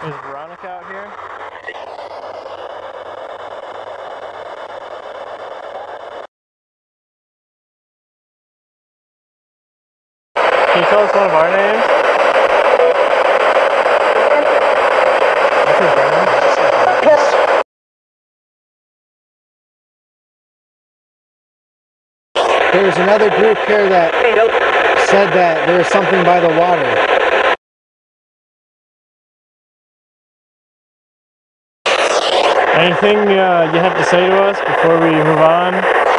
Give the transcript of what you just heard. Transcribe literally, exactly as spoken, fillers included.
There's Veronica out here. Can you tell us one of our names? There's another group here that said that there was something by the water. Anything uh, you have to say to us before we move on?